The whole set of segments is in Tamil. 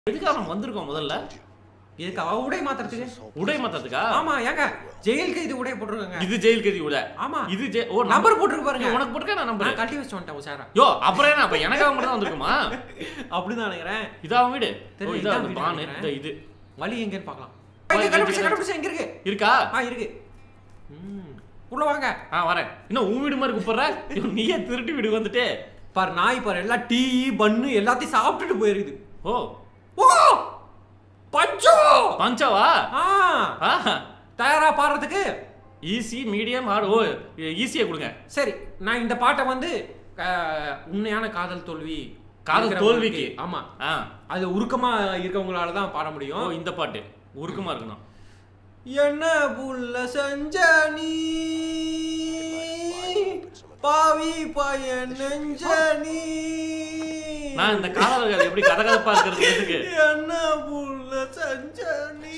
எதுக்காக நம்ம வந்திருக்கோம் முதல்ல? இதுக்கு உடை மாத்துறதுக்கு. உடை மாத்துறதுக்கா? ஆமா ஏங்க ஜெயில் கைதி உடை போட்டுருக்காங்க. இது ஜெயில் கைதி உடை. ஆமா இது ஓ நம்பர் போட்டுருக்கு பாருங்க. உனக்கு போட்டுக்க நான் நம்பர் கட்டி வச்சு வந்துட்டேன் உசாரா. யோ அப்புறம் என்ன அப்ப எனக்காக மட்டும் தான் வந்திருக்குமா? அப்படிதான் நினைக்கிறேன். இதா வீடு. ஓ இதா வீடு பானு. இது வலி எங்கன்னு பார்க்கலாம். கண்டுபிடிச்சு எங்க இருக்கு? இருக்கா? இருக்கு. உள்ள வாங்க. வரேன். இன்னும் உன் வீடு மாதிரி கூப்பிடுற? நீயே திருட்டு வீடு வந்துட்டு பாரு நாய் பாரு எல்லாம் டீ பன்னு எல்லாத்தையும் சாப்பிட்டுட்டு போயிருக்குது. ஓ ஓ பஞ்சோ பஞ்சவா? தயாரா பாடுறதுக்கு ஈஸி மீடியம் ஹார்ட். ஓ ஈஸியா கொடுங்க. சரி நான் இந்த பாட்டை வந்து உண்மையான காதல் தோல்வி தோல்விக்கு. ஆமா அது உருக்கமா இருக்கவங்களால தான் பாட முடியும். இந்த பாட்டு உருக்கமா இருக்கணும். என்ன புள்ள செஞ்ச நீ பாவி பையன் நெஞ்ச நீ. நான் இந்த காதல்கள் எப்படி கதகதப்பா இருக்கிறதுக்கு என்ன புள்ள செஞ்ச நீ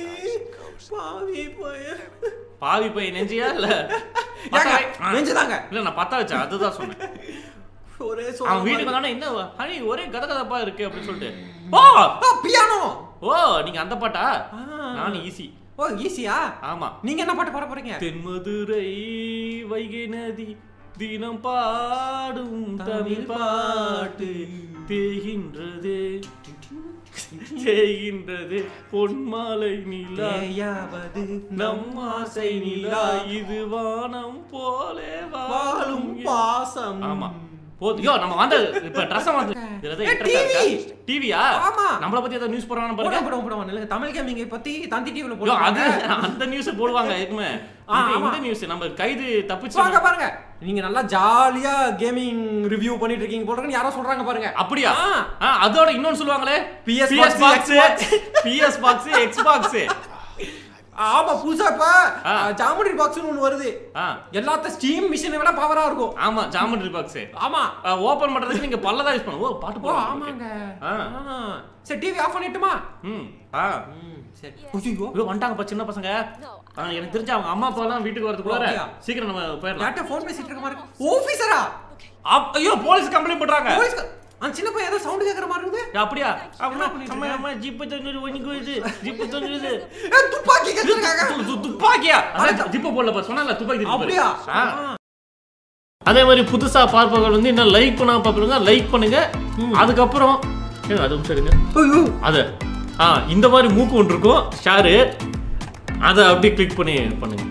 பாவி பையன் நெஞ்சியா இல்ல நெஞ்சுதாங்க. இல்ல நான் பத்தா வச்சேன் அதுதான் சொன்னேன். அவன் வீட்டுக்கு வந்தானே என்ன ஹனி ஒரே கதகதப்பா இருக்கு அப்படின்னு சொல்லிட்டு பியானோ. ஓ நீங்க அந்த பாட்டா? நான் ஈஸி. ஓ ஈஸியா? ஆமா. நீங்க என்ன பாட்டு பாட போறீங்க? தென்மதுரை வைகை நதி தினம் பாடும் தமிழ் பாட்டு தேகின்றது தேகின்றது பொன்மாலை நிலாவது நம் ஆசை நிலா இது வானம் போலே வாழும் பாசம். ஆமா போதும். நம்ம வந்து இப்ப ட்ரெஸ் வந்து டிவியா? ஆமா நம்மள பத்தி ஏதாவது நியூஸ் போடுறாங்க பாருங்க. போடுவாங்க தமிழ் கேமிங்கை பத்தி தந்தி டிவில போடுவாங்க. அது அந்த நியூஸ் போடுவாங்க எதுமே. இந்த நியூஸ் நம்ம கைது தப்பிச்சு வாங்க பாருங்க. நீங்க நல்லா ஜாலியா கேமிங் ரிவ்யூ பண்ணிட்டு இருக்கீங்க போடுறீங்க யாரோ சொல்றாங்க பாருங்க. அப்படியா? அதோட இன்னொன்னு சொல்லுவாங்களே PS Box Xbox. ஆமா புதுசா இப்ப ஜாமெட்ரி பாக்ஸ்னு ஒன்னு வருது. எல்லாத்த ஸ்டீம் மிஷினை விட பவரா இருக்கும். ஆமா ஜாமெட்ரி பாக்ஸ். ஆமா ஓபன் பண்றதுக்கு நீங்க பல்ல தான் யூஸ் பண்ணுவோம். பாட்டு போ. ஆமாங்க. சரி டிவி ஆஃப் பண்ணிட்டுமா? சரி. ஐயோ வந்துட்டாங்க சின்ன பசங்க. எனக்கு தெரிஞ்ச அவங்க அம்மா அப்பா எல்லாம் வீட்டுக்கு வரதுக்குள்ள சீக்கிரம் நம்ம போயிடலாம். யார்ட்ட ஃபோன் பேசிட்டு இருக்க மாதிரி ஆபீசரா? ஐயோ போலீஸ் கம்ப்ளைன்ட் பண்றாங்க. போலீஸ் அந்த சின்ன பையன் ஏதோ சவுண்ட் கேக்குற மாதிரி இருக்குது. அப்படியா? அம்மா ஜிப் தந்துரு ஒனிக்குது. ஜிப் தந்துருது. துப்பாக்கி கேக்குறாங்க. துப்பாக்கியா? ஜிப் போடல பா சொன்னல துப்பாக்கி இருக்கு. அப்படியா? அதே மாதிரி புதுசா பார்ப்பவர்கள் வந்து என்ன லைக் பண்ணா பாருங்க. லைக் பண்ணுங்க. அதுக்கு அப்புறம் அதுவும் சரிங்க. ஐயோ அது இந்த மாதிரி மூக்கு ஒன்று இருக்கும் ஷேரு அதை அப்படியே கிளிக் பண்ணி பண்ணுங்க.